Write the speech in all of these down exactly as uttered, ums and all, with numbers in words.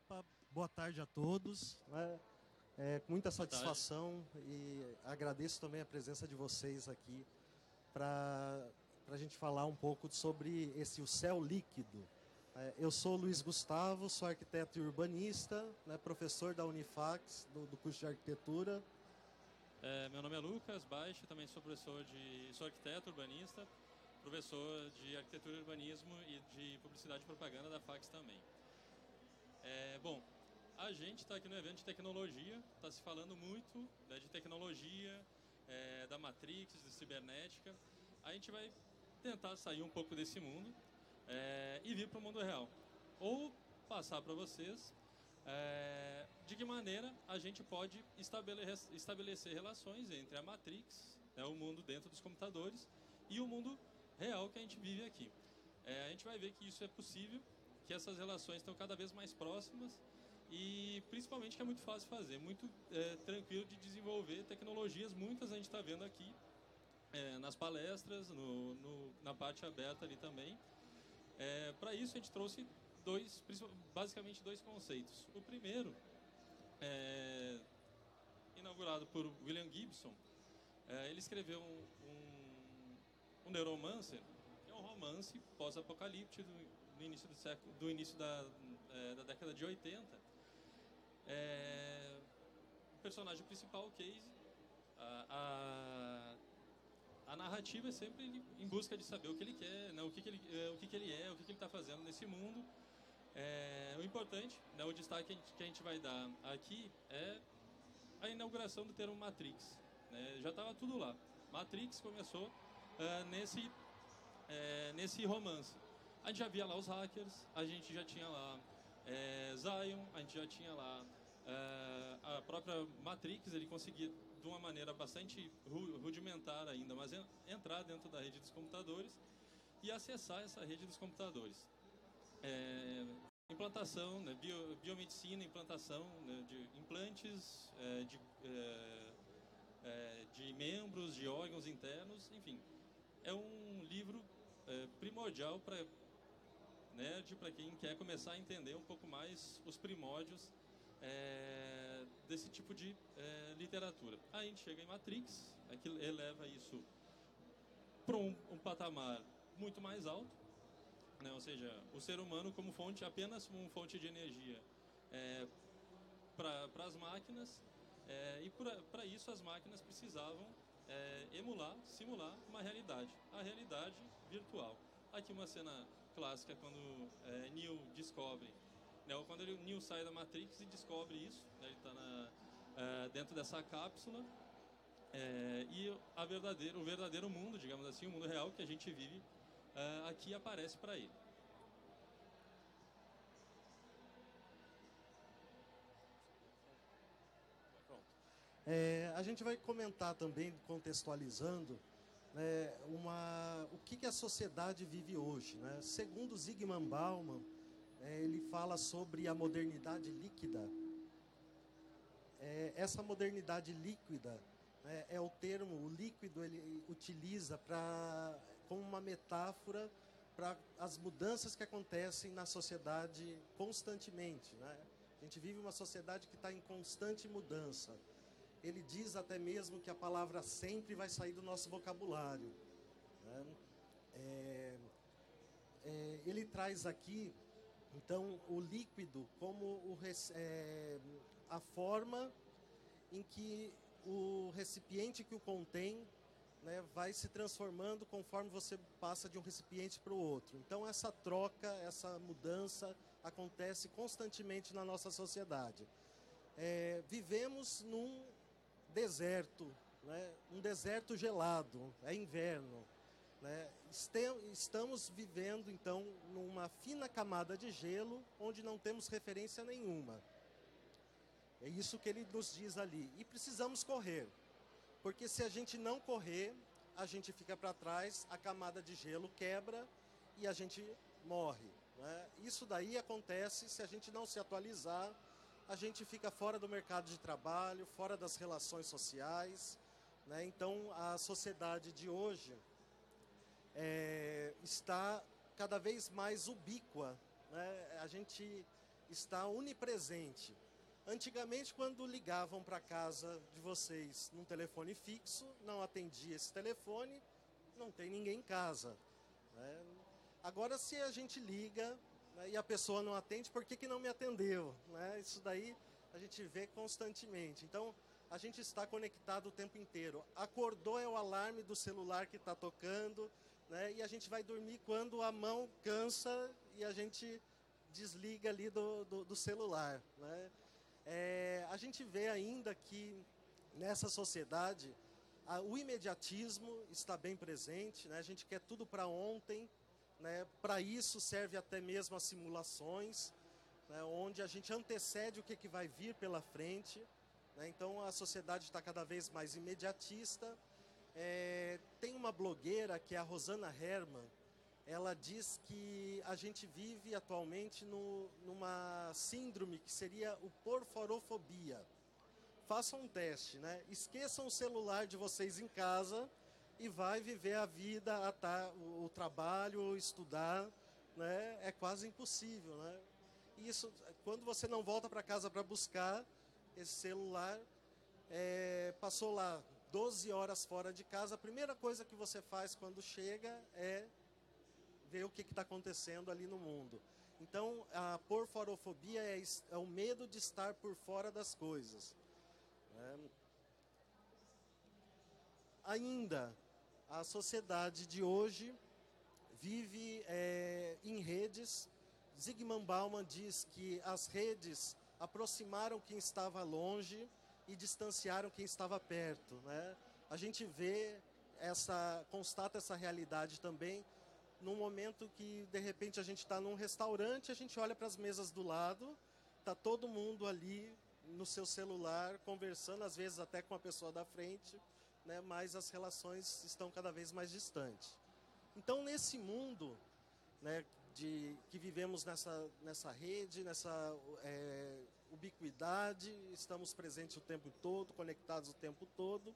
Opa, boa tarde a todos. Né? É, com muita satisfação e agradeço também a presença de vocês aqui para a gente falar um pouco sobre esse o céu líquido. É, eu sou Luiz Gustavo, sou arquiteto e urbanista, né, professor da Unifax, do, do curso de arquitetura. É, meu nome é Lucas Baixo, também sou professor de, sou arquiteto urbanista, professor de arquitetura e urbanismo e de publicidade e propaganda da Fax também. É, bom, a gente está aqui no evento de tecnologia, está se falando muito, né, de tecnologia, é, da Matrix, de cibernética. A gente vai tentar sair um pouco desse mundo é, e vir para o mundo real. Ou passar para vocês é, de que maneira a gente pode estabelecer, estabelecer relações entre a Matrix, né, o mundo dentro dos computadores, e o mundo real que a gente vive aqui. É, a gente vai ver que isso é possível, que essas relações estão cada vez mais próximas e principalmente que é muito fácil fazer, muito é, tranquilo de desenvolver tecnologias, muitas a gente está vendo aqui é, nas palestras, no, no, na parte aberta ali também. É, para isso a gente trouxe dois, basicamente dois conceitos. O primeiro, é, inaugurado por William Gibson, é, ele escreveu um, um, um Neuromancer, que é um romance pós-apocalíptico do início do século, do início da, é, da década de oitenta. É, o personagem principal, o Casey, a, a, a narrativa é sempre em busca de saber o que ele quer, né, o, que, que, ele, o que, que ele é, o que, que ele está fazendo nesse mundo. É, o importante, né, o destaque que a, gente, que a gente vai dar aqui é a inauguração do termo Matrix. Né, já estava tudo lá. Matrix começou uh, nesse, é, nesse romance. A gente já via lá os hackers, a gente já tinha lá é, Zion, a gente já tinha lá é, a própria Matrix. Ele conseguia, de uma maneira bastante rudimentar ainda, mas entrar dentro da rede dos computadores e acessar essa rede dos computadores. É, implantação, né, bio, biomedicina, implantação, né, de implantes, é, de, é, é, de membros, de órgãos internos, enfim. É um livro é, primordial para nerd, para quem quer começar a entender um pouco mais os primórdios é, desse tipo de é, literatura. Aí a gente chega em Matrix, é que eleva isso para um, um patamar muito mais alto, né? Ou seja, o ser humano como fonte, apenas como fonte de energia é, para as máquinas, é, e para isso as máquinas precisavam é, emular, simular uma realidade, a realidade virtual. Aqui uma cena clássica quando é, Neo descobre, né, ou quando ele, Neo sai da Matrix e descobre isso, né, ele está é, dentro dessa cápsula, é, e a verdadeiro, o verdadeiro mundo, digamos assim, o mundo real que a gente vive, é, aqui aparece para ele. É, a gente vai comentar também, contextualizando, né, uma, o que, que a sociedade vive hoje. Né? Segundo Zygmunt Bauman, é, ele fala sobre a modernidade líquida. É, essa modernidade líquida, né, é o termo, o líquido ele utiliza pra, como uma metáfora para as mudanças que acontecem na sociedade constantemente. Né? A gente vive uma sociedade que está em constante mudança. Ele diz até mesmo que a palavra sempre vai sair do nosso vocabulário. Né? É, é, ele traz aqui, então, o líquido como o, é, a forma em que o recipiente que o contém, né, vai se transformando conforme você passa de um recipiente para o outro. Então, essa troca, essa mudança acontece constantemente na nossa sociedade. É, vivemos num deserto, né? Um deserto gelado, é inverno. Né? Estamos vivendo, então, numa fina camada de gelo, onde não temos referência nenhuma. É isso que ele nos diz ali. E precisamos correr, porque se a gente não correr, a gente fica para trás, a camada de gelo quebra e a gente morre. Né? Isso daí acontece se a gente não se atualizar. A gente fica fora do mercado de trabalho, fora das relações sociais. Né? Então, a sociedade de hoje é, está cada vez mais ubíqua. Né? A gente está onipresente. Antigamente, quando ligavam para a casa de vocês num telefone fixo, não atendia esse telefone, não tem ninguém em casa, né? Agora, se a gente liga, né, e a pessoa não atende, por que que não me atendeu, né? Isso daí a gente vê constantemente. Então, a gente está conectado o tempo inteiro. Acordou é o alarme do celular que está tocando, né? E a gente vai dormir quando a mão cansa e a gente desliga ali do, do, do celular, né? É, a gente vê ainda que nessa sociedade a, o imediatismo está bem presente, né? A gente quer tudo para ontem, né? Para isso serve até mesmo as simulações, né? Onde a gente antecede o que, que vai vir pela frente, né? Então a sociedade está cada vez mais imediatista. É, tem uma blogueira que é a Rosana Herman. Ela diz que a gente vive atualmente no, numa síndrome que seria o porforofobia. Façam um teste, né? Esqueçam o celular de vocês em casa e vai viver a vida, a ta, o, o trabalho, estudar, né? É quase impossível, né? E isso, quando você não volta para casa para buscar esse celular, é, passou lá doze horas fora de casa, a primeira coisa que você faz quando chega é ver o que está acontecendo ali no mundo. Então, a porforofobia é, é o medo de estar por fora das coisas. É. Ainda, a sociedade de hoje vive é, em redes. Zygmunt Bauman diz que as redes aproximaram quem estava longe e distanciaram quem estava perto, né? A gente vê, essa, constata essa realidade também num momento que, de repente, a gente está num restaurante, a gente olha para as mesas do lado, está todo mundo ali no seu celular, conversando, às vezes até com a pessoa da frente, né, mas as relações estão cada vez mais distantes. Então, nesse mundo, né, de, que vivemos nessa, nessa rede, nessa é, ubiquidade, estamos presentes o tempo todo, conectados o tempo todo,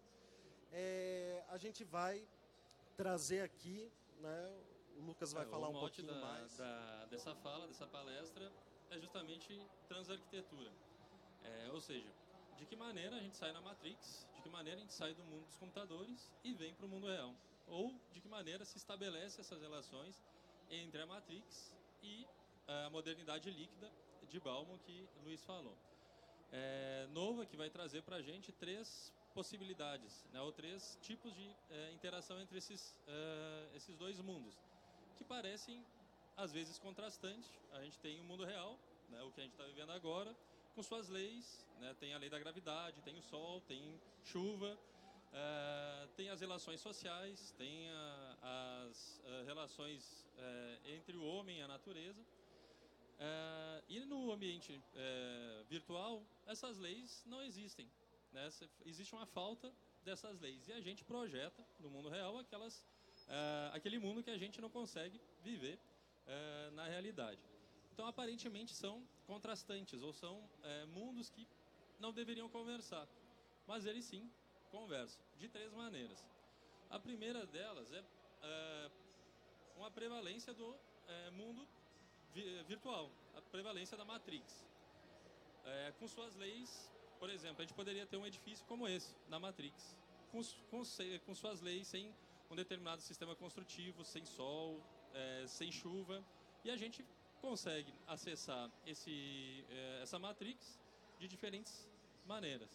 é, a gente vai trazer aqui, né, o Lucas vai é, falar um um pouquinho da, mais. Da, dessa fala, dessa palestra, é justamente transarquitetura. É, ou seja, de que maneira a gente sai na Matrix, de que maneira a gente sai do mundo dos computadores e vem para o mundo real. Ou de que maneira se estabelece essas relações entre a Matrix e a modernidade líquida de Bauman, que o Luiz falou. É, Nova, que vai trazer para a gente três possibilidades, né, ou três tipos de é, interação entre esses, é, esses dois mundos, que parecem, às vezes, contrastantes. A gente tem o mundo real, né, o que a gente está vivendo agora, com suas leis, né, tem a lei da gravidade, tem o sol, tem chuva, uh, tem as relações sociais, tem a, as uh, relações uh, entre o homem e a natureza. Uh, e no ambiente uh, virtual, essas leis não existem, né? Existe uma falta dessas leis. E a gente projeta no mundo real aquelas, uh, aquele mundo que a gente não consegue viver uh, na realidade. Então, aparentemente, são contrastantes, ou são é, mundos que não deveriam conversar. Mas eles, sim, conversam, de três maneiras. A primeira delas é, é uma prevalência do é, mundo vi virtual, a prevalência da Matrix. É, com suas leis, por exemplo, a gente poderia ter um edifício como esse, na Matrix, com, com, com suas leis, sem um determinado sistema construtivo, sem sol, é, sem chuva, e a gente consegue acessar esse, essa Matrix de diferentes maneiras.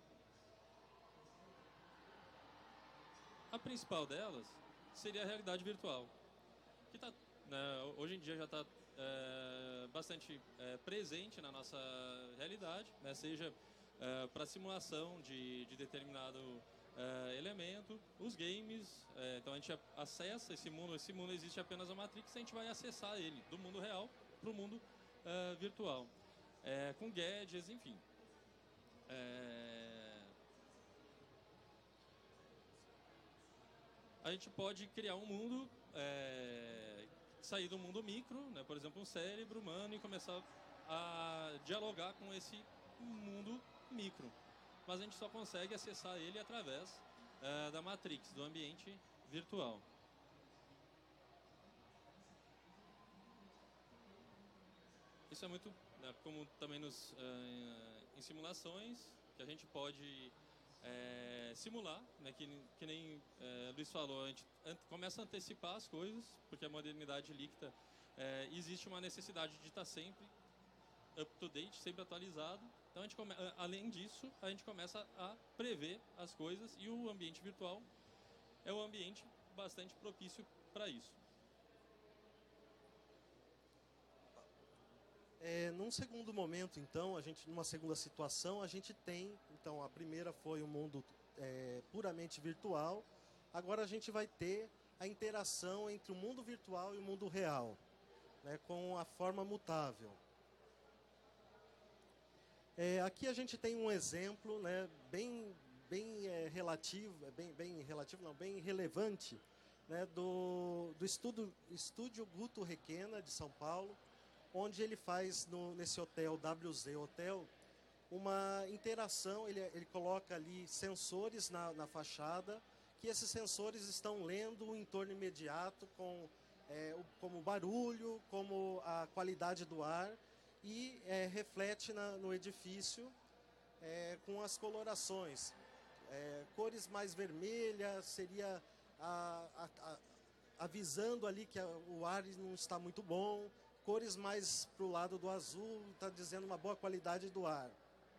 A principal delas seria a realidade virtual, que tá, né, hoje em dia já está é, bastante é, presente na nossa realidade, né, seja é, para simulação de, de determinado é, elemento, os games, é, então a gente acessa esse mundo, esse mundo existe apenas a Matrix, a gente vai acessar ele do mundo real para o mundo é, virtual, é, com gadgets, enfim. É, a gente pode criar um mundo, é, sair do mundo micro, né, por exemplo, um cérebro humano, e começar a dialogar com esse mundo micro. Mas a gente só consegue acessar ele através é, da Matrix, do ambiente virtual. Isso é muito né, comum também nos, uh, em simulações, que a gente pode é, simular, né, que, que nem é, Luiz falou, a gente começa a antecipar as coisas, porque a modernidade líquida é, existe uma necessidade de estar sempre up-to-date, sempre atualizado. Então, a gente come, além disso, a gente começa a prever as coisas e o ambiente virtual é um ambiente bastante propício para isso. É, num segundo momento, então, a gente, numa segunda situação, a gente tem, então, a primeira foi um mundo é, puramente virtual. Agora a gente vai ter a interação entre o mundo virtual e o mundo real, né, com a forma mutável. É, aqui a gente tem um exemplo, né, bem, bem é, relativo, bem, bem relativo, não, bem relevante, né, do, do estudo, estúdio Guto Requena, de São Paulo, onde ele faz, no, nesse hotel, W Z Hotel, uma interação, ele, ele coloca ali sensores na, na fachada, que esses sensores estão lendo o entorno imediato, com, é, o, como barulho, como a qualidade do ar, e é, reflete na, no edifício é, com as colorações. É, cores mais vermelhas, seria a, a, a, avisando ali que a, o ar não está muito bom. Cores mais para o lado do azul, está dizendo uma boa qualidade do ar.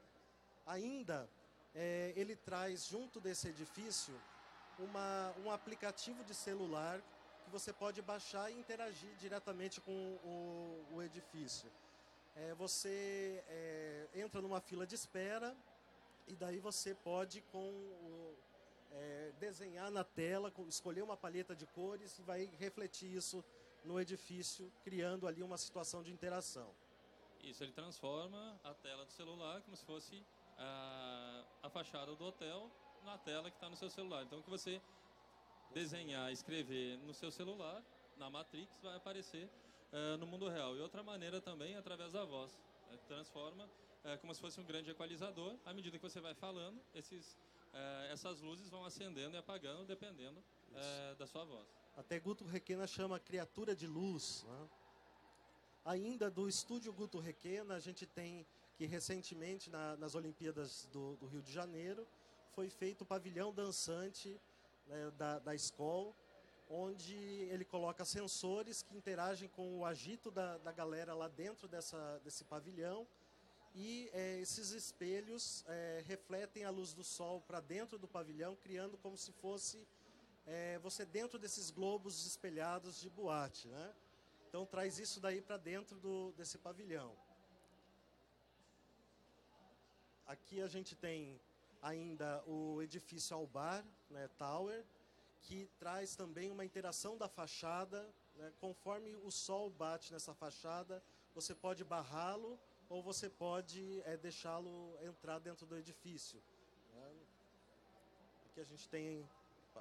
Ainda, é, ele traz junto desse edifício uma, um aplicativo de celular que você pode baixar e interagir diretamente com o, o edifício. É, você é, entra numa fila de espera e daí você pode com o, é, desenhar na tela, com, escolher uma paleta de cores e vai refletir isso no edifício, criando ali uma situação de interação. Isso, ele transforma a tela do celular como se fosse a, a fachada do hotel na tela que está no seu celular. Então, o que você desenhar, escrever no seu celular, na Matrix, vai aparecer uh, no mundo real. E outra maneira também é através da voz. É, transforma uh, como se fosse um grande equalizador. À medida que você vai falando, esses, uh, essas luzes vão acendendo e apagando, dependendo uh, da sua voz. Até Guto Requena chama criatura de luz. Né? Ainda do estúdio Guto Requena, a gente tem que recentemente, na, nas Olimpíadas do, do Rio de Janeiro, foi feito o pavilhão dançante, né, da, da escola, onde ele coloca sensores que interagem com o agito da, da galera lá dentro dessa, desse pavilhão, e é, esses espelhos é, refletem a luz do sol para dentro do pavilhão, criando como se fosse é, você dentro desses globos espelhados de boate, né? Então traz isso daí para dentro do, desse pavilhão. Aqui a gente tem ainda o edifício Albar, né, Tower, que traz também uma interação da fachada, né, conforme o sol bate nessa fachada, você pode barrá-lo ou você pode é, deixá-lo entrar dentro do edifício. Né? Aqui a gente tem opa,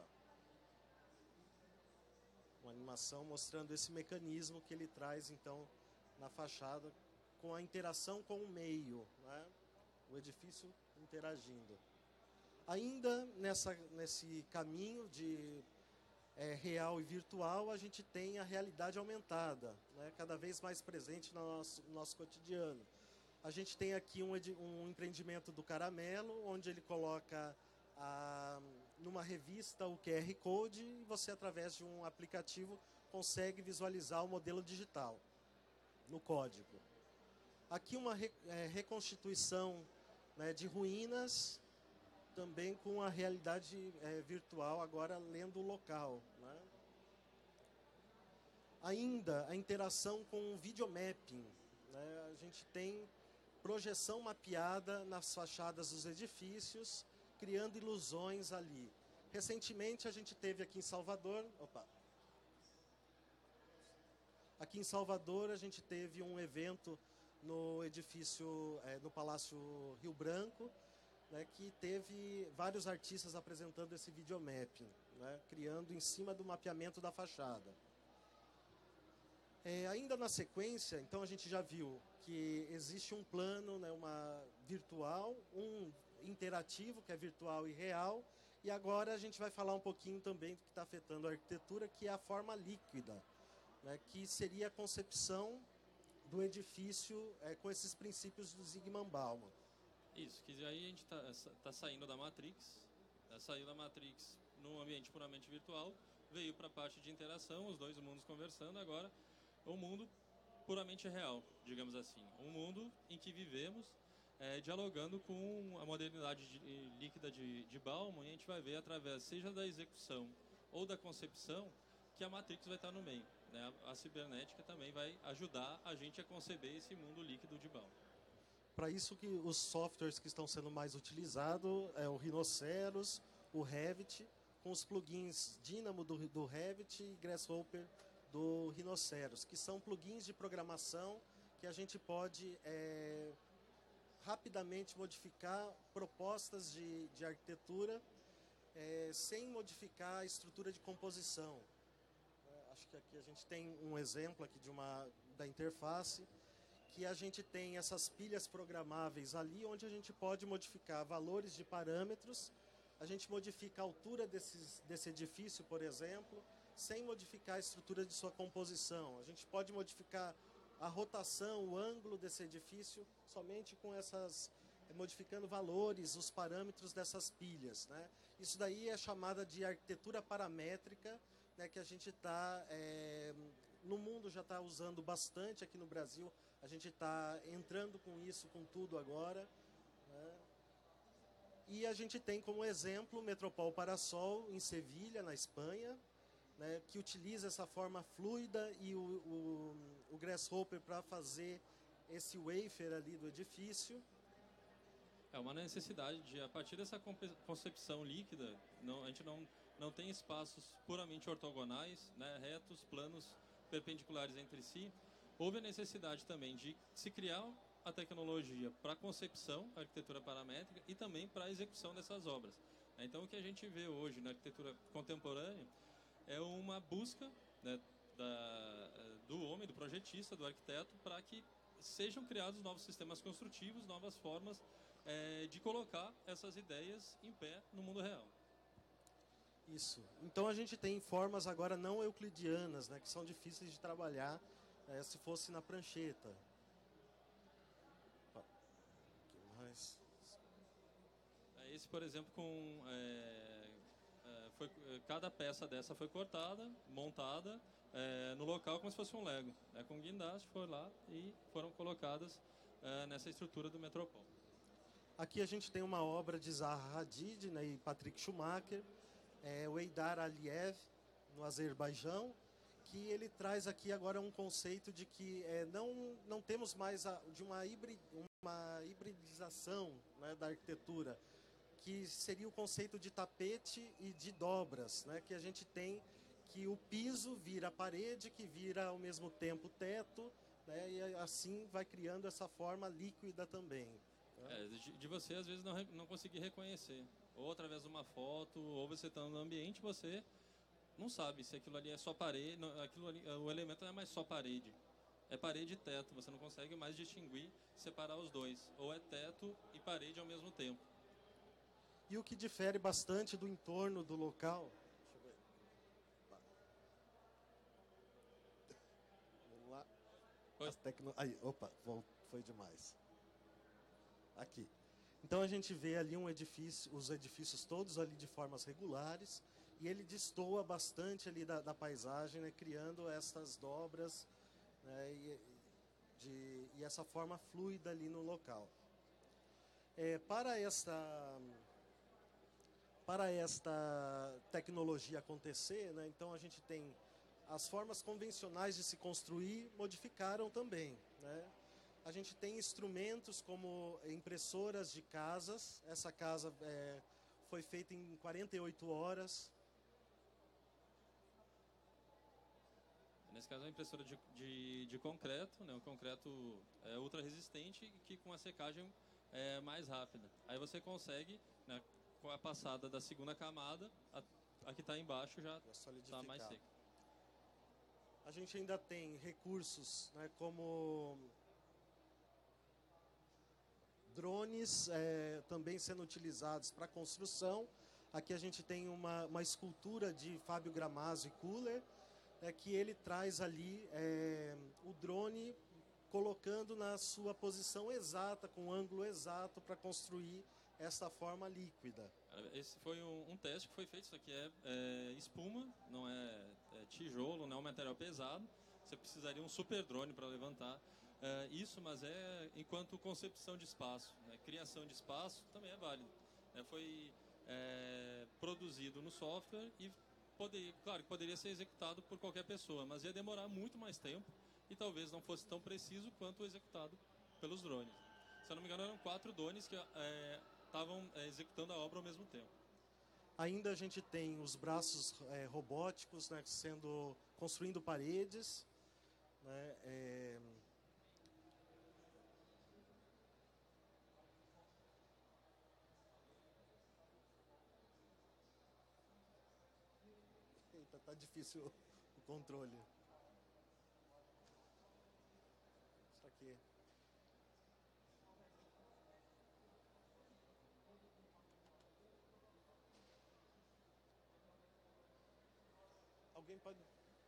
uma animação mostrando esse mecanismo que ele traz então na fachada com a interação com o meio, né? O edifício interagindo. Ainda nessa, nesse caminho de é, real e virtual, a gente tem a realidade aumentada, né, cada vez mais presente no nosso, no nosso cotidiano. A gente tem aqui um, um empreendimento do Caramelo, onde ele coloca a, numa revista o Q R Code e você, através de um aplicativo, consegue visualizar o modelo digital no código. Aqui uma re, é, reconstituição, né, de ruínas, também com a realidade é, virtual, agora lendo o local. Né? Ainda a interação com o videomapping. Né? A gente tem projeção mapeada nas fachadas dos edifícios, criando ilusões ali. Recentemente a gente teve aqui em Salvador... Opa, aqui em Salvador a gente teve um evento no edifício, é, no Palácio Rio Branco, né, que teve vários artistas apresentando esse videomapping, né, criando em cima do mapeamento da fachada. É, ainda na sequência, então a gente já viu que existe um plano, né, uma virtual, um interativo, que é virtual e real, e agora a gente vai falar um pouquinho também do que está afetando a arquitetura, que é a forma líquida, né, que seria a concepção do edifício é, com esses princípios do Zygmunt Bauman. Isso, que aí a gente está tá saindo da Matrix, né, saiu da Matrix num ambiente puramente virtual, veio para a parte de interação, os dois mundos conversando, agora o mundo puramente real, digamos assim. Um mundo em que vivemos, é, dialogando com a modernidade de, líquida de, de Bauman, e a gente vai ver através, seja da execução ou da concepção, que a Matrix vai estar no meio, né? A, a cibernética também vai ajudar a gente a conceber esse mundo líquido de Bauman. Para isso que os softwares que estão sendo mais utilizados é o Rhinoceros, o Revit, com os plugins Dynamo do, do Revit e Grasshopper do Rhinoceros, que são plugins de programação que a gente pode é, rapidamente modificar propostas de, de arquitetura é, sem modificar a estrutura de composição. É, acho que aqui a gente tem um exemplo aqui de uma, da interface, que a gente tem essas pilhas programáveis ali, onde a gente pode modificar valores de parâmetros, a gente modifica a altura desses, desse edifício, por exemplo, sem modificar a estrutura de sua composição. A gente pode modificar a rotação, o ângulo desse edifício, somente com essas, modificando valores, os parâmetros dessas pilhas, né? Isso daí é chamada de arquitetura paramétrica, né, que a gente está, é, no mundo já está usando bastante, aqui no Brasil a gente está entrando com isso, com tudo agora, né? E a gente tem como exemplo o Metropol Parasol, em Sevilha, na Espanha, né, que utiliza essa forma fluida e o, o, o Grasshopper para fazer esse wafer ali do edifício. É uma necessidade de, a partir dessa concepção líquida, não, a gente não, não tem espaços puramente ortogonais, né, retos, planos, perpendiculares entre si. Houve a necessidade também de se criar a tecnologia para a concepção, a arquitetura paramétrica, e também para a execução dessas obras. Então, o que a gente vê hoje na arquitetura contemporânea é uma busca, né, da, do homem, do projetista, do arquiteto, para que sejam criados novos sistemas construtivos, novas formas é, de colocar essas ideias em pé no mundo real. Isso. Então a gente tem formas agora não euclidianas, né, que são difíceis de trabalhar é, se fosse na prancheta. Opa. Aqui mais. Esse, por exemplo, com... É, Foi, cada peça dessa foi cortada, montada é, no local como se fosse um Lego. É, com guindaste, foi lá e foram colocadas é, nessa estrutura do Metropol. Aqui a gente tem uma obra de Zaha Hadid, né, e Patrick Schumacher, é, o Eidar Aliyev, no Azerbaijão, que ele traz aqui agora um conceito de que é, não, não temos mais a, de uma, hibrid, uma hibridização, né, da arquitetura, que seria o conceito de tapete e de dobras, né? Que a gente tem que o piso vira parede, que vira ao mesmo tempo teto, né? E assim vai criando essa forma líquida também. Né? É, de, de você, às vezes, não, não conseguir reconhecer. Ou através de uma foto, ou você está no ambiente, você não sabe se aquilo ali é só parede, não, aquilo ali, o elemento não é mais só parede. É parede e teto, você não consegue mais distinguir, separar os dois. Ou é teto e parede ao mesmo tempo. E o que difere bastante do entorno do local... Deixa eu ver. Vamos lá. As tecno... Aí, opa, foi demais. Aqui. Então a gente vê ali um edifício, os edifícios todos ali de formas regulares, e ele destoa bastante ali da, da paisagem, né, criando essas dobras, né, e, de, e essa forma fluida ali no local. É, para esta... Para esta tecnologia acontecer, né, então a gente tem as formas convencionais de se construir modificaram também, né? A gente tem instrumentos como impressoras de casas. Essa casa é, foi feita em quarenta e oito horas. Nesse caso é uma impressora de, de, de concreto, né? O concreto é ultra resistente e que com a secagem é mais rápida. Aí você consegue, né, com a passada da segunda camada, a, a que está embaixo já está mais seca. A gente ainda tem recursos, né, como drones é, também sendo utilizados para construção. Aqui a gente tem uma, uma escultura de Fábio Gramazio e Kuller, é, que ele traz ali é, o drone colocando na sua posição exata, com ângulo exato, para construir essa forma líquida. Esse foi um, um teste que foi feito. Isso aqui é, é espuma, não é, é tijolo, não é um material pesado. Você precisaria um super drone para levantar é, isso, mas é enquanto concepção de espaço, né? Criação de espaço também é válido. É, foi é, produzido no software e poderia, claro, poderia ser executado por qualquer pessoa, mas ia demorar muito mais tempo e talvez não fosse tão preciso quanto o executado pelos drones. Se eu não me engano, eram quatro drones que é, estavam é, executando a obra ao mesmo tempo. Ainda a gente tem os braços é, robóticos, né, sendo construindo paredes, né, é... Eita, tá difícil o controle. Isso aqui. Alguém pode...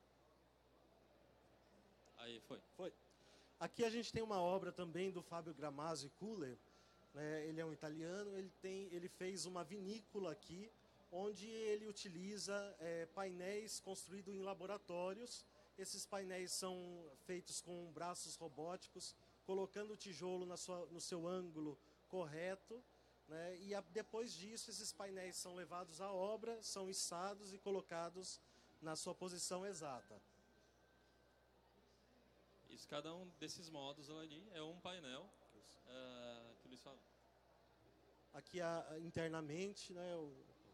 Aí, foi. Foi. Aqui a gente tem uma obra também do Fábio Gramazio Kuller, né? Ele é um italiano, ele, tem, ele fez uma vinícola aqui, onde ele utiliza é, painéis construídos em laboratórios. Esses painéis são feitos com braços robóticos, colocando o tijolo na sua, no seu ângulo correto, né? E a, depois disso, esses painéis são levados à obra, são içados e colocados na sua posição exata. Isso, cada um desses modos ali é um painel uh, que eles falam. Aqui a, internamente, né, o...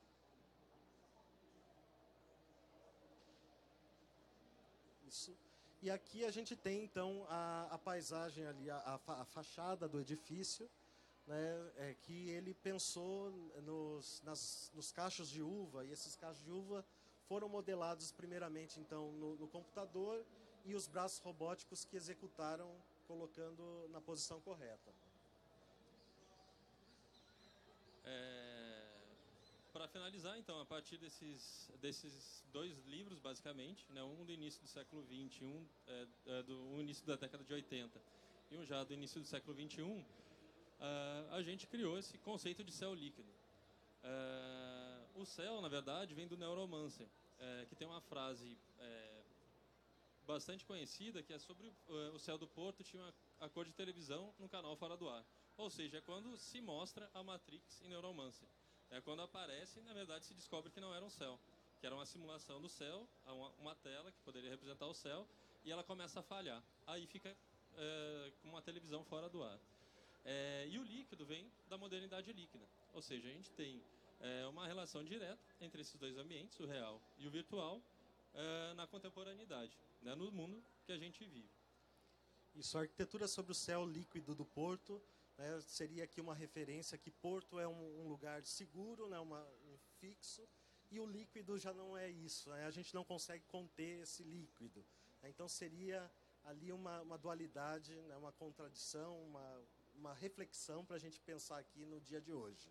Isso. E aqui a gente tem então a, a paisagem ali, a, a, a fachada do edifício, né, é, que ele pensou nos, nas, nos cachos de uva, e esses cachos de uva foram modelados primeiramente então no, no computador, e os braços robóticos que executaram colocando na posição correta. É, para finalizar, então, a partir desses, desses dois livros, basicamente, né, um do início do século vinte, um é, é, do um início da década de oitenta e um já do início do século vinte e um, uh, a gente criou esse conceito de céu líquido. Uh, o céu, na verdade, vem do Neuromancer, uh, que tem uma frase... Uh, bastante conhecida, que é sobre uh, o céu do Porto tinha uma, a cor de televisão no canal Fora do Ar. Ou seja, é quando se mostra a Matrix em Neuromancer. É quando aparece, na verdade, se descobre que não era um céu, que era uma simulação do céu, uma, uma tela que poderia representar o céu, e ela começa a falhar. Aí fica uh, com uma televisão fora do ar. É, e o líquido vem da modernidade líquida. Ou seja, a gente tem é, uma relação direta entre esses dois ambientes, o real e o virtual, é, na contemporaneidade, né, no mundo que a gente vive. Isso, a arquitetura sobre o céu líquido do Porto, né, seria aqui uma referência que Porto é um, um lugar seguro, né, uma, um fixo, e o líquido já não é isso, né, a gente não consegue conter esse líquido. Né, então seria ali uma, uma dualidade, né, uma contradição, uma, uma reflexão para a gente pensar aqui no dia de hoje.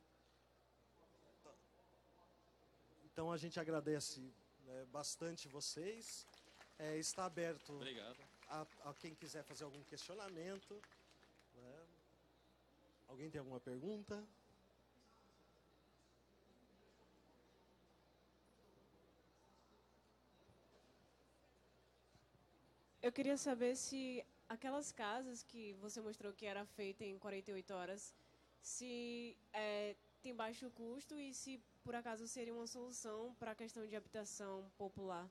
Então a gente agradece, né, bastante vocês. É, está aberto a, a quem quiser fazer algum questionamento. Né? Alguém tem alguma pergunta? Eu queria saber se aquelas casas que você mostrou que era feita em quarenta e oito horas, se é, tem baixo custo e se por acaso seria uma solução para a questão de habitação popular.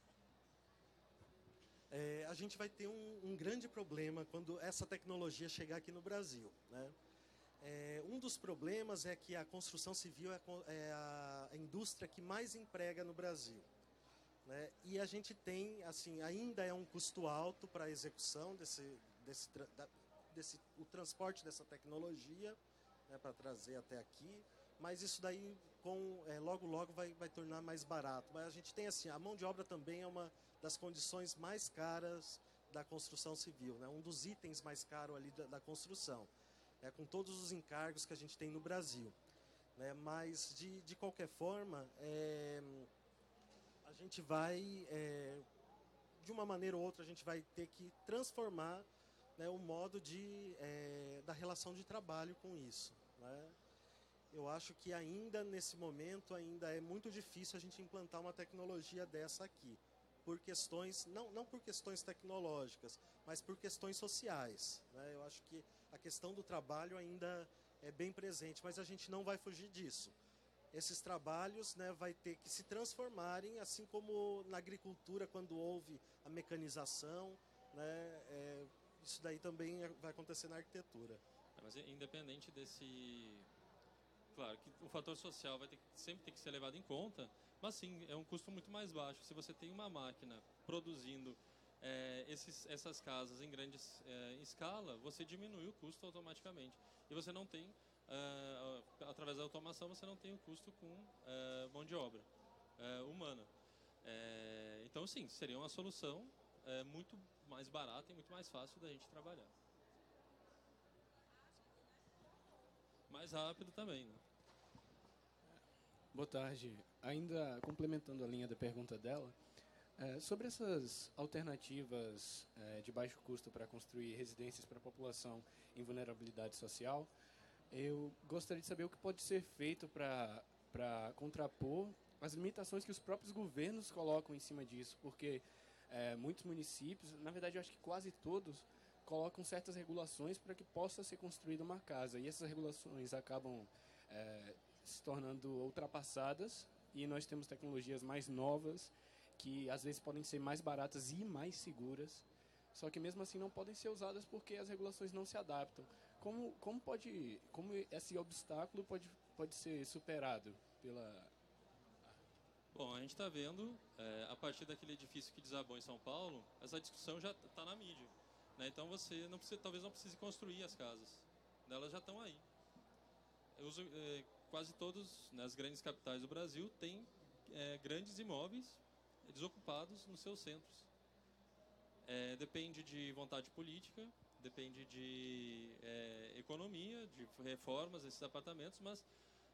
É, a gente vai ter um, um grande problema quando essa tecnologia chegar aqui no Brasil. Né? É, um dos problemas é que a construção civil é, é a, a indústria que mais emprega no Brasil. Né? E a gente tem, assim, ainda é um custo alto para a execução desse, desse, da, desse o transporte dessa tecnologia, né, para trazer até aqui, mas isso daí com, é, logo logo vai, vai tornar mais barato. Mas a gente tem assim, a mão de obra também é uma das condições mais caras da construção civil, né? Um dos itens mais caros ali da, da construção, é, com todos os encargos que a gente tem no Brasil. Né? Mas, de, de qualquer forma, é, a gente vai, é, de uma maneira ou outra, a gente vai ter que transformar né, o modo de, é, da relação de trabalho com isso, né? Eu acho que ainda, nesse momento, ainda é muito difícil a gente implantar uma tecnologia dessa aqui. Por questões, não, não por questões tecnológicas, mas por questões sociais, né? Eu acho que a questão do trabalho ainda é bem presente, mas a gente não vai fugir disso. Esses trabalhos, né, vai ter que se transformarem, assim como na agricultura, quando houve a mecanização, né, é, isso daí também vai acontecer na arquitetura. Mas independente desse... Claro que o fator social vai ter que, sempre ter que ser levado em conta, mas sim, é um custo muito mais baixo. Se você tem uma máquina produzindo é, esses, essas casas em grande é, escala, você diminui o custo automaticamente. E você não tem, é, através da automação, você não tem o custo com é, mão de obra é, humana. É, então, sim, seria uma solução é, muito mais barata e muito mais fácil da gente trabalhar. Mais rápido também, né? Boa tarde. Ainda complementando a linha da pergunta dela, é, sobre essas alternativas é, de baixo custo para construir residências para a população em vulnerabilidade social, eu gostaria de saber o que pode ser feito para para contrapor as limitações que os próprios governos colocam em cima disso, porque é, muitos municípios, na verdade eu acho que quase todos, colocam certas regulações para que possa ser construída uma casa, e essas regulações acabam é, se tornando ultrapassadas, e nós temos tecnologias mais novas que às vezes podem ser mais baratas e mais seguras, só que mesmo assim não podem ser usadas porque as regulações não se adaptam. Como, como, pode, como esse obstáculo pode, pode ser superado pela... Bom, a gente está vendo, é, a partir daquele edifício que desabou em São Paulo, essa discussão já está na mídia. Né? Então você não precisa, talvez não precise construir as casas. Elas já estão aí. Eu uso, é, quase todos, nas grandes capitais do Brasil, têm é, grandes imóveis desocupados nos seus centros. É, depende de vontade política, depende de é, economia, de reformas desses apartamentos, mas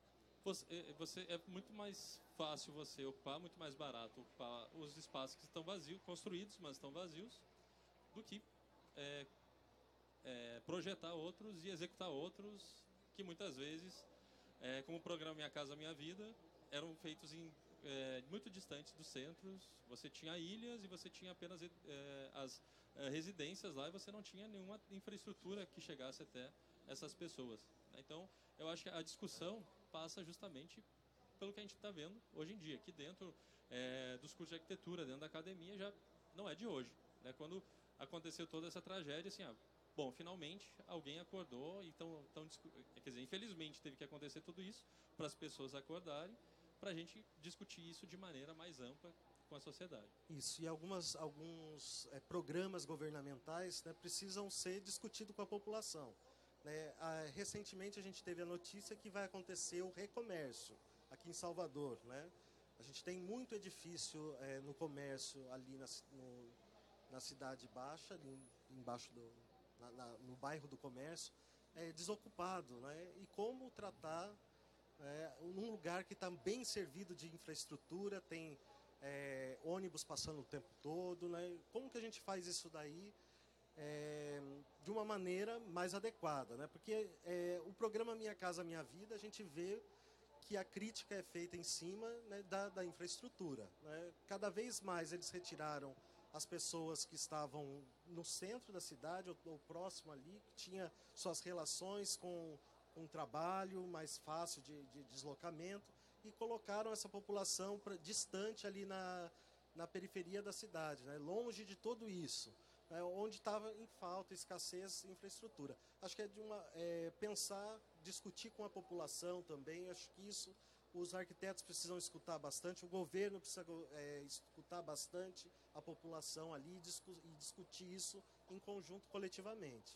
você, você, é muito mais fácil você ocupar, muito mais barato ocupar os espaços que estão vazios, construídos, mas estão vazios, do que é, é, projetar outros e executar outros que muitas vezes, é, como o programa Minha Casa Minha Vida, eram feitos em, é, muito distantes dos centros. Você tinha ilhas e você tinha apenas é, as é, residências lá, e você não tinha nenhuma infraestrutura que chegasse até essas pessoas. Então, eu acho que a discussão passa justamente pelo que a gente está vendo hoje em dia. Aqui dentro é, dos cursos de arquitetura, dentro da academia, já não é de hoje. Né? Quando aconteceu toda essa tragédia, assim, ah, bom, finalmente alguém acordou, então, então, quer dizer, infelizmente teve que acontecer tudo isso para as pessoas acordarem, para a gente discutir isso de maneira mais ampla com a sociedade. Isso, e algumas, alguns é, programas governamentais, né, precisam ser discutidos com a população. Né? Ah, recentemente a gente teve a notícia que vai acontecer o recomércio aqui em Salvador. Né? A gente tem muito edifício é, no comércio ali na, no, na Cidade Baixa, ali embaixo do, na, na, no bairro do comércio, é, desocupado. Né? E como tratar é, num lugar que está bem servido de infraestrutura, tem é, ônibus passando o tempo todo. Né? Como que a gente faz isso daí é, de uma maneira mais adequada? Né? Porque é, o programa Minha Casa Minha Vida, a gente vê que a crítica é feita em cima, né, da, da infraestrutura. Né? Cada vez mais eles retiraram as pessoas que estavam no centro da cidade, ou, ou próximo ali, que tinha suas relações com um trabalho mais fácil de, de deslocamento, e colocaram essa população pra, distante ali na, na periferia da cidade, né, longe de tudo isso, né, onde estava em falta, escassez de infraestrutura. Acho que é de uma é, pensar, discutir com a população também. Acho que isso os arquitetos precisam escutar bastante, o governo precisa é, escutar bastante a população ali e, discu e discutir isso em conjunto, coletivamente.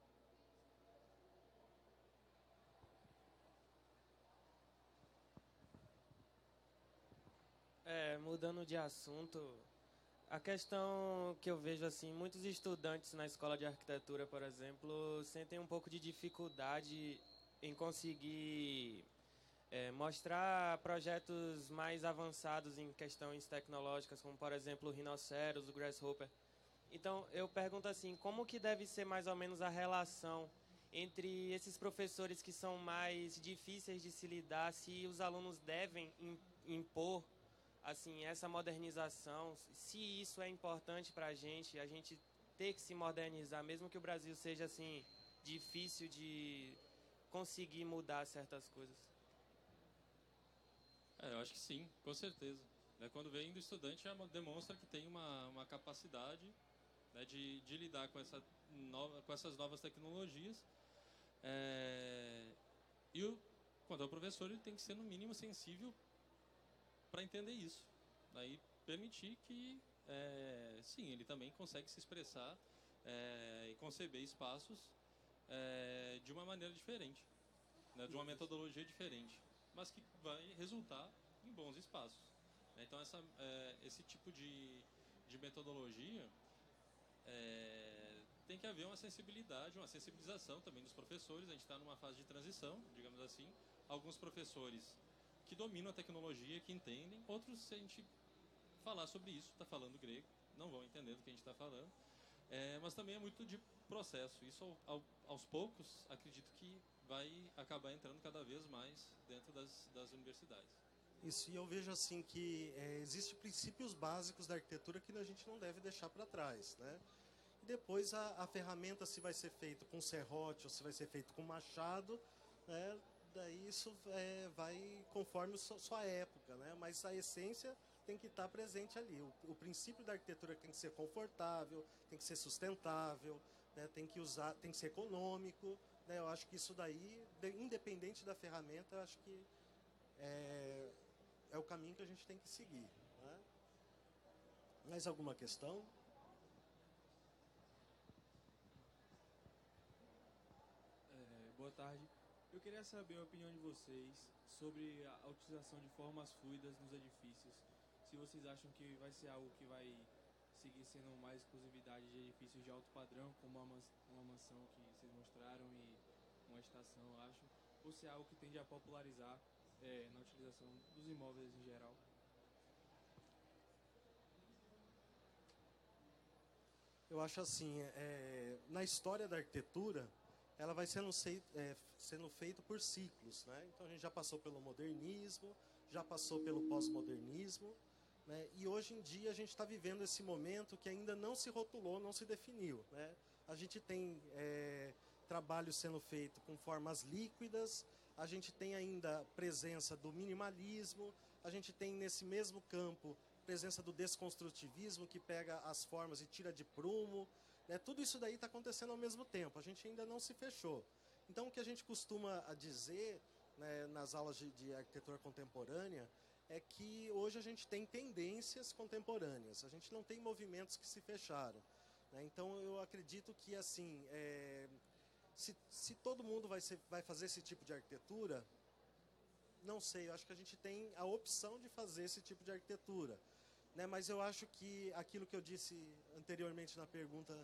É, mudando de assunto, a questão que eu vejo assim, muitos estudantes na escola de arquitetura, por exemplo, sentem um pouco de dificuldade em conseguir é, mostrar projetos mais avançados em questões tecnológicas, como por exemplo o Rhinoceros, o Grasshopper. Então, eu pergunto assim, como que deve ser mais ou menos a relação entre esses professores que são mais difíceis de se lidar, se os alunos devem impor assim, essa modernização, se isso é importante para a gente, a gente ter que se modernizar, mesmo que o Brasil seja assim, difícil de conseguir mudar certas coisas. É, eu acho que sim, com certeza. Né, quando vem do estudante, já demonstra que tem uma, uma capacidade, né, de, de lidar com, essa nova, com essas novas tecnologias. É, e o, quanto ao professor, ele tem que ser no mínimo sensível para entender isso. Aí permitir que, é, sim, ele também consegue se expressar é, e conceber espaços é, de uma maneira diferente, né, de uma metodologia diferente, mas que vai resultar em bons espaços. Então, essa, é, esse tipo de, de metodologia é, tem que haver uma sensibilidade, uma sensibilização também dos professores. A gente está numa fase de transição, digamos assim. Alguns professores que dominam a tecnologia, que entendem, outros, se a gente falar sobre isso, está falando grego, não vão entender do que a gente está falando. É, mas também é muito de processo. Isso, ao, ao, aos poucos, acredito que vai acabar entrando cada vez mais dentro das, das universidades. Isso, e eu vejo assim que é, existem princípios básicos da arquitetura que a gente não deve deixar para trás, né? E depois a, a ferramenta, se vai ser feito com serrote ou se vai ser feito com machado, né? Daí isso é, vai conforme a sua época, né? Mas a essência tem que estar presente ali. O, o princípio da arquitetura tem que ser confortável, tem que ser sustentável, né? Tem que usar, tem que ser econômico, né? Eu acho que isso daí, de, independente da ferramenta, eu acho que é, é o caminho que a gente tem que seguir, né? Mais alguma questão? É, boa tarde. Eu queria saber a opinião de vocês sobre a utilização de formas fluidas nos edifícios. Se vocês acham que vai ser algo que vai seguir sendo mais exclusividade de edifícios de alto padrão, como uma, mans uma mansão que vocês mostraram e uma estação, eu acho, ou se é algo que tende a popularizar é, na utilização dos imóveis em geral. Eu acho assim, é, na história da arquitetura, ela vai sendo, é, sendo feita por ciclos, né? Então a gente já passou pelo modernismo, já passou pelo pós-modernismo, né? E hoje em dia a gente está vivendo esse momento que ainda não se rotulou, não se definiu, né? A gente tem é, trabalho sendo feito com formas líquidas, a gente tem ainda presença do minimalismo, a gente tem nesse mesmo campo presença do desconstrutivismo, que pega as formas e tira de prumo, né? Tudo isso daí está acontecendo ao mesmo tempo, a gente ainda não se fechou. Então, o que a gente costuma dizer, né, nas aulas de, de arquitetura contemporânea é que hoje a gente tem tendências contemporâneas, a gente não tem movimentos que se fecharam, né? Então, eu acredito que, assim, é, se, se todo mundo vai, ser, vai fazer esse tipo de arquitetura, não sei, eu acho que a gente tem a opção de fazer esse tipo de arquitetura, né? Mas eu acho que aquilo que eu disse anteriormente na pergunta,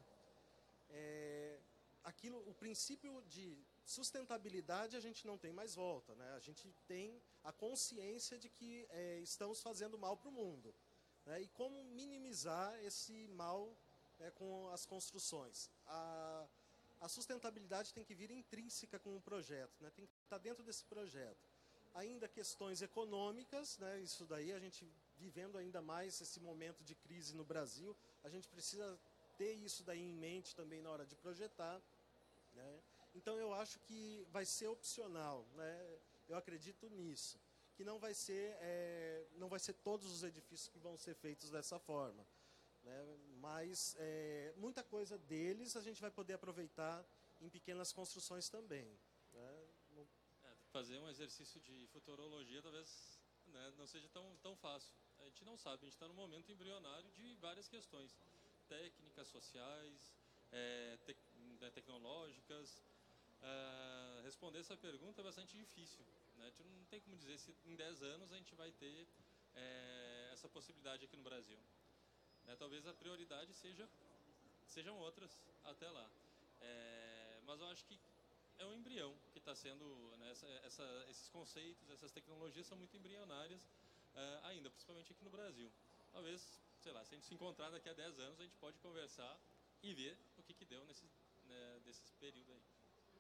é, aquilo, o princípio de sustentabilidade a gente não tem mais volta, né? A gente tem a consciência de que é, estamos fazendo mal para o mundo, né? E como minimizar esse mal, né, com as construções. A, a sustentabilidade tem que vir intrínseca com o projeto, né? Tem que estar dentro desse projeto. Ainda questões econômicas, né? Isso daí a gente vivendo ainda mais esse momento de crise no Brasil, a gente precisa ter isso daí em mente também na hora de projetar, né? Então eu acho que vai ser opcional, né? Eu acredito nisso, que não vai ser, é, não vai ser todos os edifícios que vão ser feitos dessa forma, né? Mas é, muita coisa deles a gente vai poder aproveitar em pequenas construções também, né? É, fazer um exercício de futurologia talvez, né, não seja tão, tão fácil. A gente não sabe, a gente está num momento embrionário de várias questões técnicas, sociais, é, tec, né, tecnológicas. Uh, responder essa pergunta é bastante difícil, né? A gente não tem como dizer se em dez anos a gente vai ter é, essa possibilidade aqui no Brasil, né? Talvez a prioridade seja, sejam outras até lá, é, mas eu acho que é um embrião que está sendo, né, essa, essa, esses conceitos, essas tecnologias são muito embrionárias uh, ainda, principalmente aqui no Brasil. Talvez, sei lá, se a gente se encontrar daqui a dez anos, a gente pode conversar e ver o que, que deu nesse, né, desse período aí.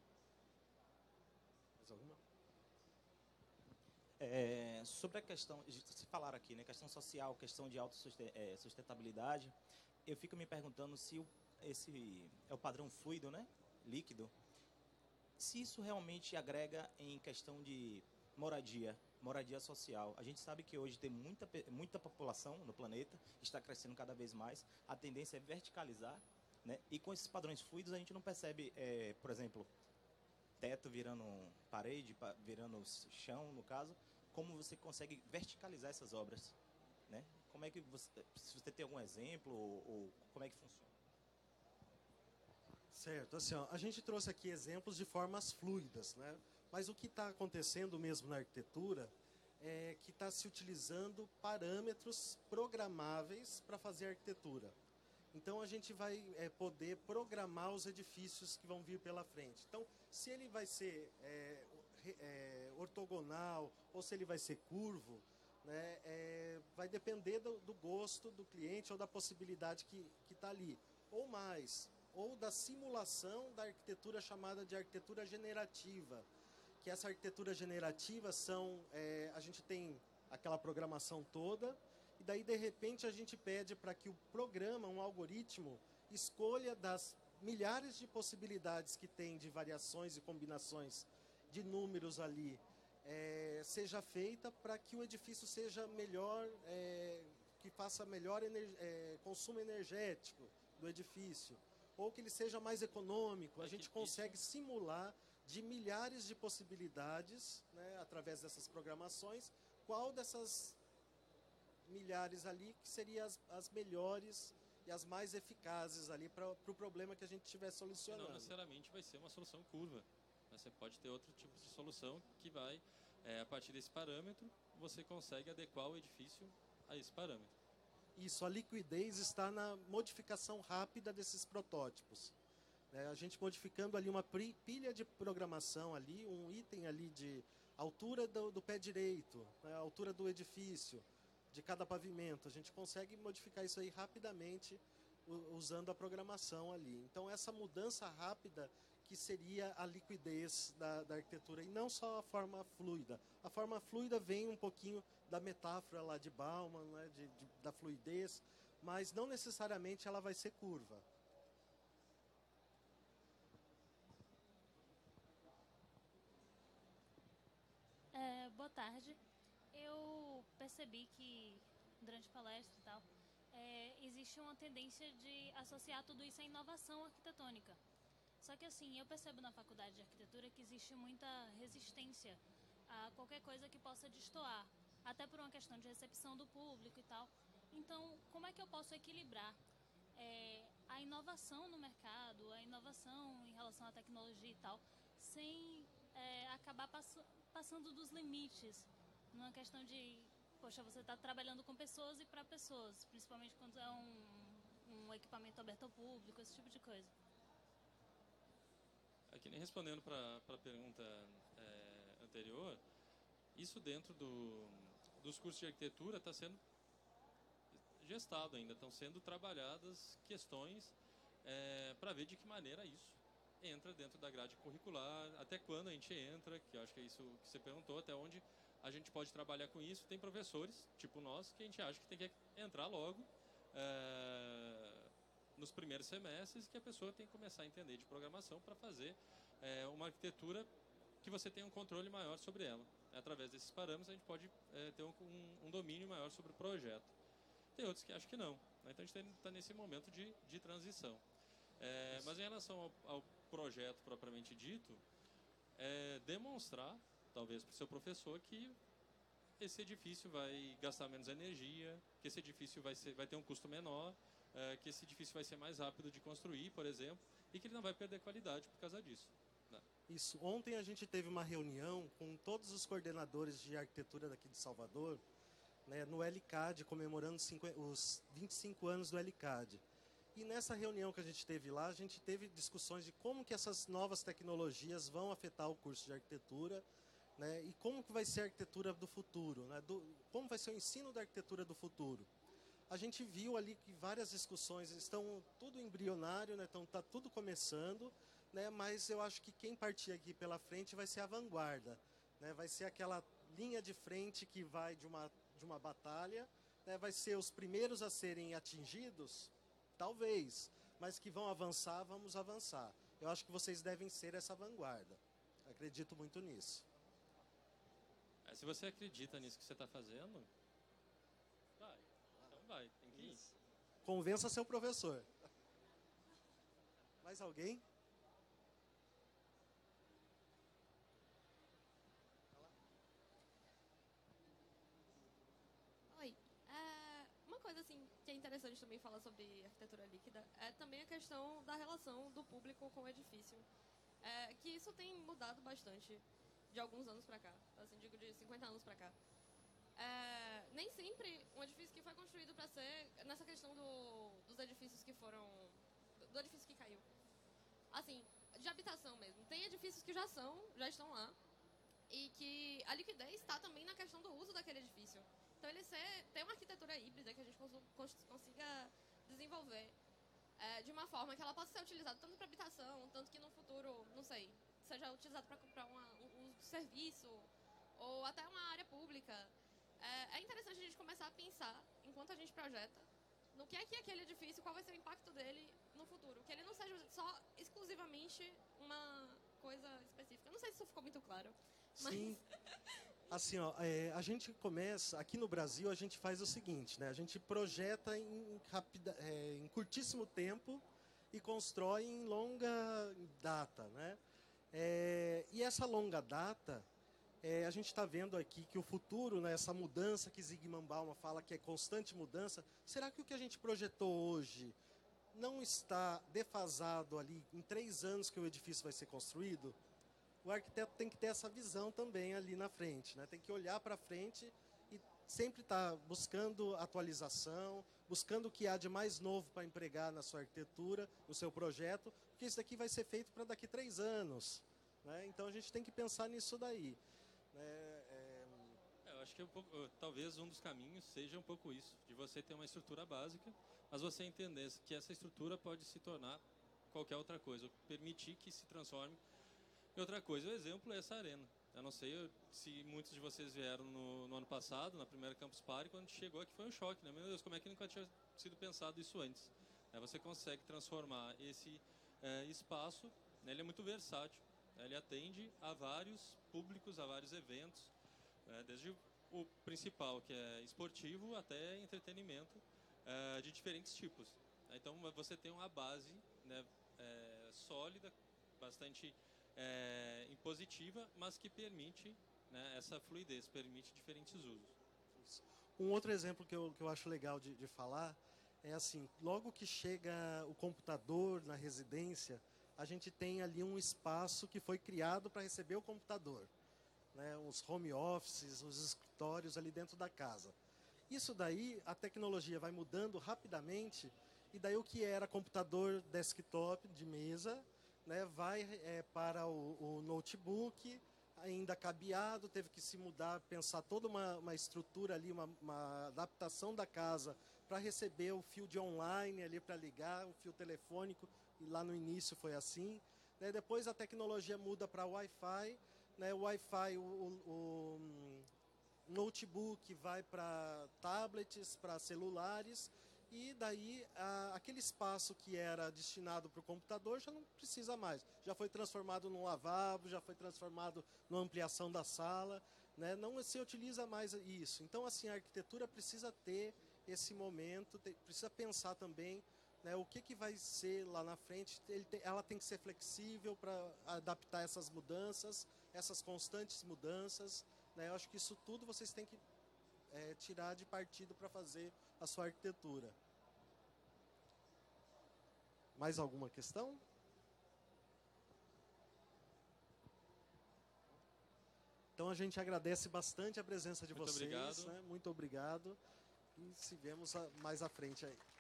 Mais alguma? É, sobre a questão, se falaram aqui, né, questão social, questão de autossustentabilidade, eu fico me perguntando se o, esse é o padrão fluido, né, líquido, se isso realmente agrega em questão de moradia, moradia social. A gente sabe que hoje tem muita, muita população no planeta, está crescendo cada vez mais, a tendência é verticalizar, né, e com esses padrões fluidos a gente não percebe, é, por exemplo, teto virando parede, virando chão, no caso, como você consegue verticalizar essas obras, né? Como é que você, se você tem algum exemplo, ou, ou como é que funciona? Certo, assim, ó, a gente trouxe aqui exemplos de formas fluidas, né? Mas o que está acontecendo mesmo na arquitetura é que está se utilizando parâmetros programáveis para fazer arquitetura. Então, a gente vai é, poder programar os edifícios que vão vir pela frente. Então, se ele vai ser é, é, ortogonal ou se ele vai ser curvo, né, é, vai depender do, do gosto do cliente ou da possibilidade que está ali. Ou mais, ou da simulação da arquitetura chamada de arquitetura generativa. Que essa arquitetura generativa são, é, a gente tem aquela programação toda, e daí, de repente, a gente pede para que o programa, um algoritmo, escolha das milhares de possibilidades que tem de variações e combinações de números ali, é, seja feita para que o edifício seja melhor, é, que faça melhor ener, é, consumo energético do edifício, ou que ele seja mais econômico. A gente consegue simular de milhares de possibilidades, né, através dessas programações, qual dessas milhares ali que seriam as, as melhores e as mais eficazes ali para o pro problema que a gente estiver solucionando. Não necessariamente vai ser uma solução curva. Você pode ter outro tipo de solução que vai, é, a partir desse parâmetro, você consegue adequar o edifício a esse parâmetro. Isso, a liquidez está na modificação rápida desses protótipos. É, a gente modificando ali uma pilha de programação ali, um item ali de altura do, do pé direito, né, altura do edifício, de cada pavimento. A gente consegue modificar isso aí rapidamente usando a programação ali. Então, essa mudança rápida que seria a liquidez da, da arquitetura, e não só a forma fluida. A forma fluida vem um pouquinho da metáfora lá de Bauman, né, de, de, da fluidez, mas não necessariamente ela vai ser curva. É, boa tarde. Eu percebi que, durante a palestra e tal, é, existe uma tendência de associar tudo isso à inovação arquitetônica. Só que, assim, eu percebo na faculdade de arquitetura que existe muita resistência a qualquer coisa que possa destoar, até por uma questão de recepção do público e tal. Então, como é que eu posso equilibrar é, a inovação no mercado, a inovação em relação à tecnologia e tal, sem é, acabar pass- passando dos limites, numa questão de, poxa, você está trabalhando com pessoas e para pessoas, principalmente quando é um, um equipamento aberto ao público, esse tipo de coisa. Aqui, nem respondendo para a pergunta é, anterior, isso dentro do, dos cursos de arquitetura está sendo gestado ainda, estão sendo trabalhadas questões é, para ver de que maneira isso entra dentro da grade curricular, até quando a gente entra, que eu acho que é isso que você perguntou, até onde a gente pode trabalhar com isso. Tem professores, tipo nós, que a gente acha que tem que entrar logo é, nos primeiros semestres, que a pessoa tem que começar a entender de programação para fazer é, uma arquitetura que você tenha um controle maior sobre ela. Através desses parâmetros a gente pode é, ter um, um domínio maior sobre o projeto. Tem outros que acham que não, né? Então a gente está nesse momento de, de transição. É, mas em relação ao, ao projeto propriamente dito, é demonstrar, talvez para o seu professor, que esse edifício vai gastar menos energia, que esse edifício vai, ser, vai ter um custo menor, é, que esse edifício vai ser mais rápido de construir, por exemplo, e que ele não vai perder qualidade por causa disso. Não. Isso. Ontem a gente teve uma reunião com todos os coordenadores de arquitetura daqui de Salvador, né, no L C A D, comemorando os vinte e cinco anos do L C A D. E nessa reunião que a gente teve lá, a gente teve discussões de como que essas novas tecnologias vão afetar o curso de arquitetura, né, e como que vai ser a arquitetura do futuro, né, do, como vai ser o ensino da arquitetura do futuro. a gente viu ali que várias discussões estão tudo embrionário, né? Então tá tudo começando, né? Mas eu acho que quem partir aqui pela frente vai ser a vanguarda, né? Vai ser aquela linha de frente que vai de uma, de uma batalha, né? Vai ser os primeiros a serem atingidos, talvez, mas que vão avançar, vamos avançar. Eu acho que vocês devem ser essa vanguarda. Acredito muito nisso. É, se você acredita nisso que você está fazendo, vai. Então vai, tem que ir. Convença seu professor. Mais alguém? Oi. É, uma coisa assim que é interessante também falar sobre arquitetura líquida é também a questão da relação do público com o edifício. É, que isso tem mudado bastante de alguns anos pra cá, assim, digo de cinquenta anos pra cá. É, nem sempre um edifício que foi construído para ser nessa questão do, dos edifícios que foram do, do edifício que caiu, assim, de habitação mesmo. Tem edifícios que já são, já estão lá e que a liquidez está também na questão do uso daquele edifício. Então ele ser, tem uma arquitetura híbrida que a gente cons, consiga desenvolver é, de uma forma que ela possa ser utilizada tanto para habitação, tanto que no futuro, não sei, seja utilizado para comprar uma, um, um serviço ou até uma área pública. É, é interessante a gente começar a pensar, enquanto a gente projeta, no que é que aquele edifício, qual vai ser o impacto dele no futuro. Que ele não seja só exclusivamente uma coisa específica. Não sei se isso ficou muito claro. Mas... Sim. Assim, ó, é, a gente começa, aqui no Brasil, a gente faz o seguinte, né? A gente projeta em, rapida, é, em curtíssimo tempo e constrói em longa data, né? É, e essa longa data, é, a gente está vendo aqui que o futuro, né, essa mudança que Zygmunt Bauman fala que é constante mudança, será que o que a gente projetou hoje não está defasado ali em três anos que o edifício vai ser construído? O arquiteto tem que ter essa visão também ali na frente, né? Tem que olhar para frente e sempre estar tá buscando atualização, buscando o que há de mais novo para empregar na sua arquitetura, no seu projeto, porque isso daqui vai ser feito para daqui três anos, né? Então a gente tem que pensar nisso daí. É, é... Eu acho que é um pouco, talvez um dos caminhos seja um pouco isso, de você ter uma estrutura básica, mas você entender que essa estrutura pode se tornar qualquer outra coisa, ou permitir que se transforme. E outra coisa, o exemplo é essa arena. Eu não sei se muitos de vocês vieram no, no ano passado, na primeira Campus Party, quando chegou aqui foi um choque, né? Meu Deus, como é que nunca tinha sido pensado isso antes? É, você consegue transformar esse é, espaço, né? Ele é muito versátil, né? Ele atende a vários públicos, a vários eventos, né? Desde o principal, que é esportivo, até entretenimento, é, de diferentes tipos. Então você tem uma base, né, é, sólida, bastante... É, impositiva, mas que permite, né, essa fluidez, permite diferentes usos. Um outro exemplo que eu, que eu acho legal de, de falar é assim, logo que chega o computador na residência, a gente tem ali um espaço que foi criado para receber o computador, né, os home offices, os escritórios ali dentro da casa. Isso daí, a tecnologia vai mudando rapidamente, e daí o que era computador desktop de mesa, né, vai é, para o, o notebook, ainda cabeado, teve que se mudar, pensar toda uma, uma estrutura ali, uma, uma adaptação da casa para receber o fio de online ali para ligar, o fio telefônico, e lá no início foi assim. Né, depois a tecnologia muda para Wi-Fi, né, o Wi-Fi, o, o, o notebook vai para tablets, para celulares, e daí a, aquele espaço que era destinado para o computador já não precisa mais. Já foi transformado num lavabo, já foi transformado numa ampliação da sala, né? Não se utiliza mais isso. Então, assim, a arquitetura precisa ter esse momento, te, precisa pensar também, né, o que, que vai ser lá na frente. Ele te, ela tem que ser flexível para adaptar essas mudanças, essas constantes mudanças. Né? Eu acho que isso tudo vocês têm que É, tirar de partido para fazer a sua arquitetura. Mais alguma questão? Então a gente agradece bastante a presença de Muito vocês. obrigado. Né? Muito obrigado. E se vemos mais à frente aí.